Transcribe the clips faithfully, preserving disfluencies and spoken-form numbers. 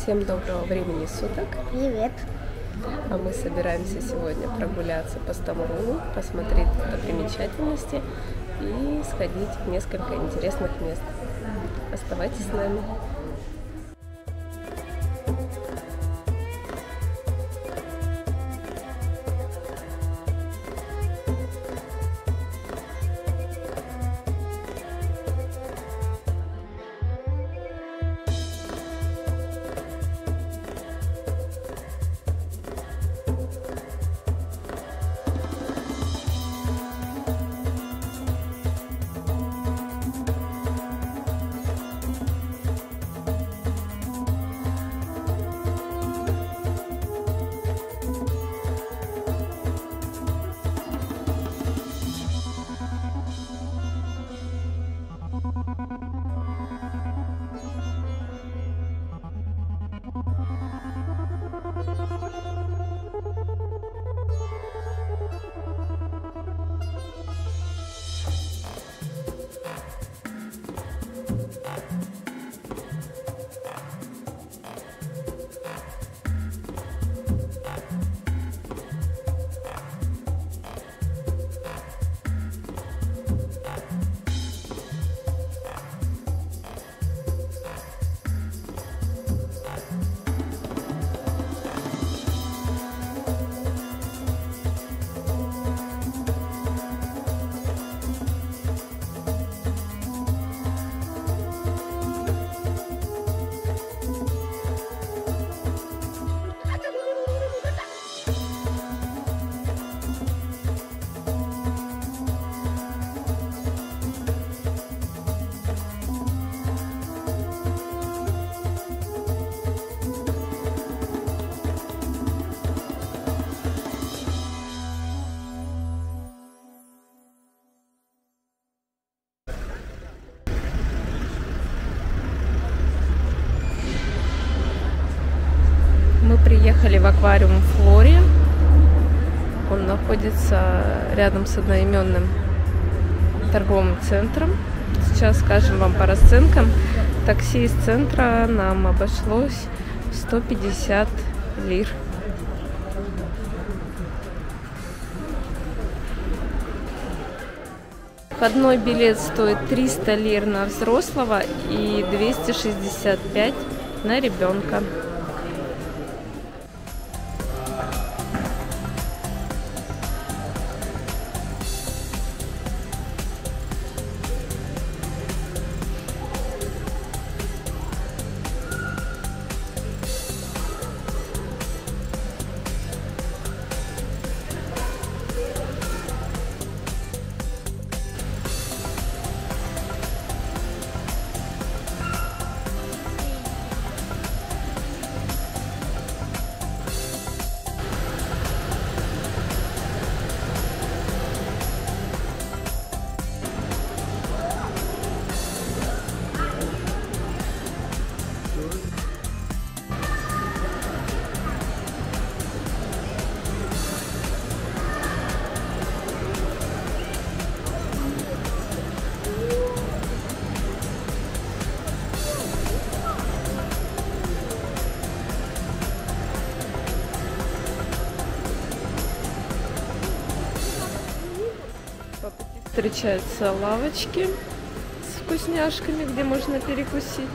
Всем доброго времени суток. Привет. А мы собираемся сегодня прогуляться по Стамбулу, посмотреть достопримечательности и сходить в несколько интересных мест. Оставайтесь с нами. Мы приехали в аквариум Флори. Он находится рядом с одноименным торговым центром. Сейчас скажем вам по расценкам. Такси из центра нам обошлось сто пятьдесят лир. Входной билет стоит триста лир на взрослого и двести шестьдесят пять на ребенка. Встречаются лавочки с вкусняшками, где можно перекусить.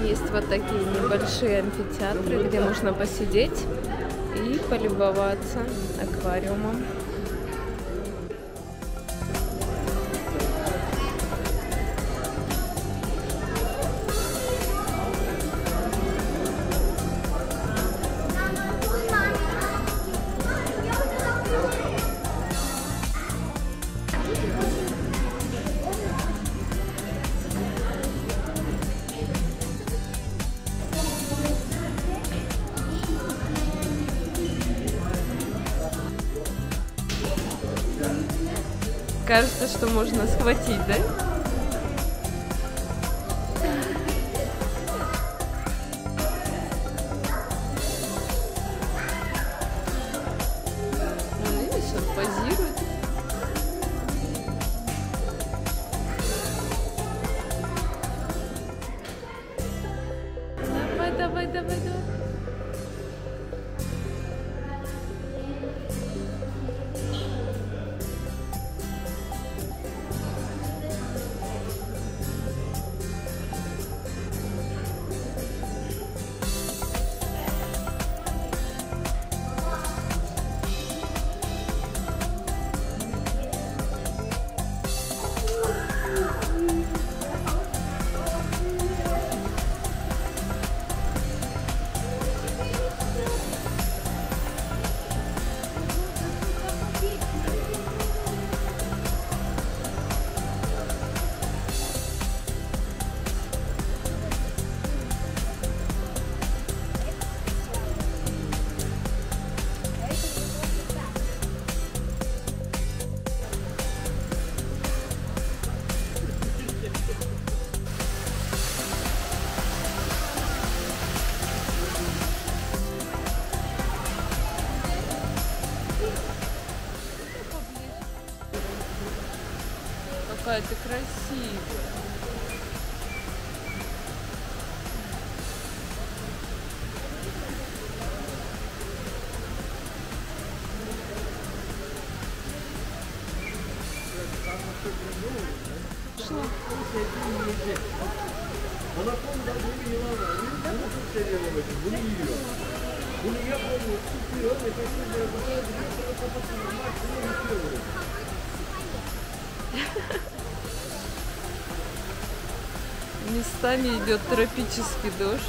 есть вот такие небольшие амфитеатры, где можно посидеть и полюбоваться аквариумом. Кажется, что можно схватить, да? Ну, видишь, он позирует. Давай, давай, давай, давай. Какая ты красивая. Местами идет тропический дождь.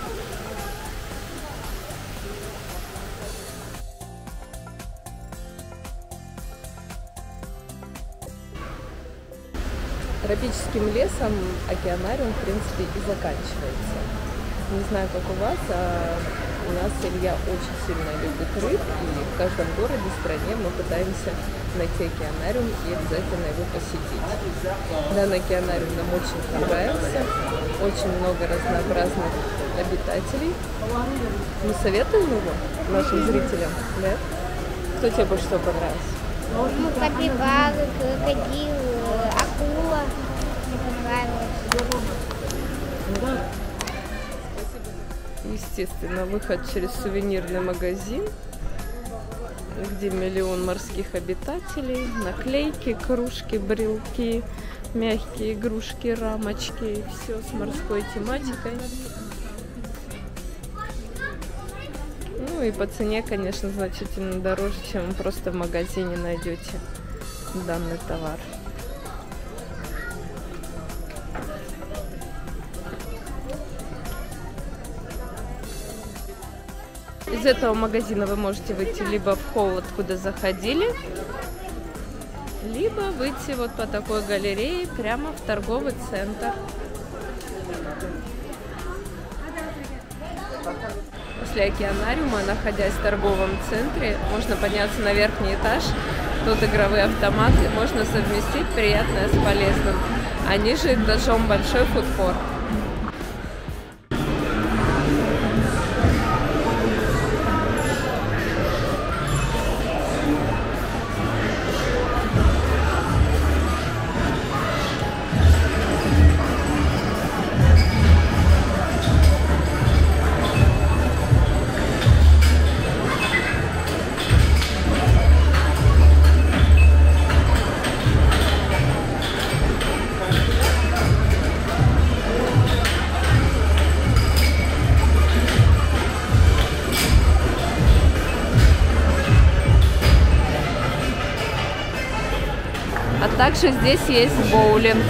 Тропическим лесом океанариум, в принципе, и заканчивается. Не знаю, как у вас, а у нас Илья очень сильно любит рыб, и в каждом городе, стране мы пытаемся найти океанариум и обязательно его посетить. Данный океанариум нам очень понравился, очень много разнообразных обитателей. Мы советуем его нашим зрителям, да? Кто тебе больше всего понравился? Ну, капибары, крокодилы, акула. Мне понравилось. Естественно, выход через сувенирный магазин, где миллион морских обитателей, наклейки, кружки, брелки, мягкие игрушки, рамочки, все с морской тематикой. Ну и по цене, конечно, значительно дороже, чем вы просто в магазине найдете данный товар. Из этого магазина вы можете выйти либо в холл, откуда заходили, либо выйти вот по такой галерее прямо в торговый центр. После океанариума, находясь в торговом центре, можно подняться на верхний этаж. Тут игровые автоматы, можно совместить приятное с полезным. А ниже этажом большой фудкорт. также здесь есть боулинг.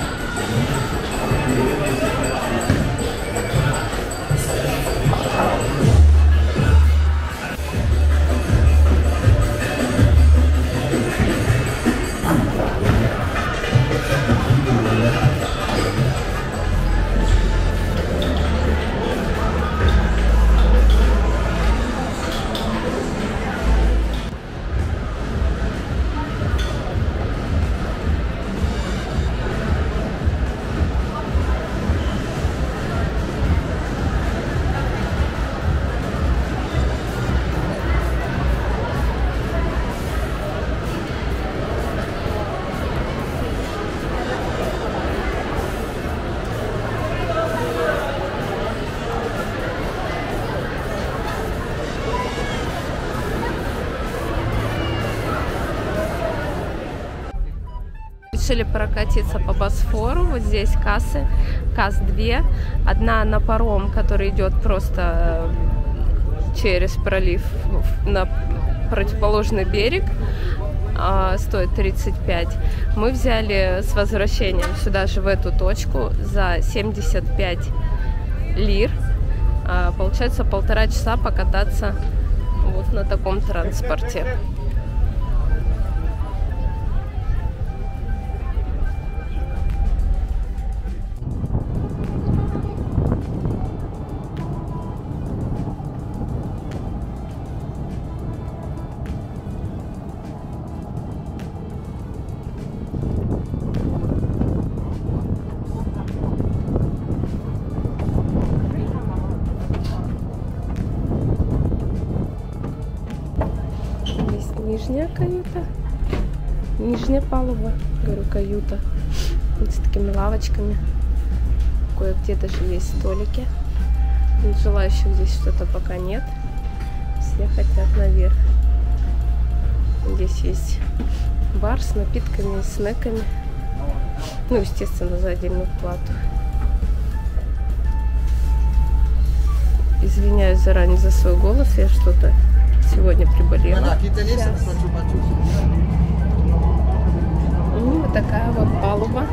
Решили прокатиться по Босфору. Вот здесь кассы, касс две. Одна на паром, который идет просто через пролив на противоположный берег, стоит тридцать пять. Мы взяли с возвращением сюда же, в эту точку, за семьдесят пять лир. Получается полтора часа покататься вот на таком транспорте. Нижняя каюта, нижняя палуба, говорю, каюта, вот с такими лавочками, кое-где даже есть столики. Желающих здесь что-то пока нет, все хотят наверх. Здесь есть бар с напитками и снеками, ну, естественно, за отдельную плату. Извиняюсь заранее за свой голос, я что-то сегодня приболела. Ну, вот такая вот палуба.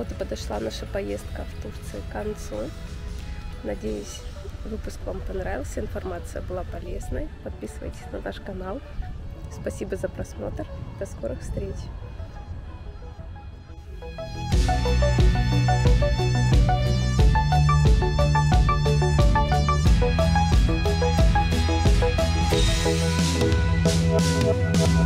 Вот и подошла наша поездка в Турции к концу. Надеюсь, выпуск вам понравился, информация была полезной. Подписывайтесь на наш канал. Спасибо за просмотр. До скорых встреч. We'll be right back.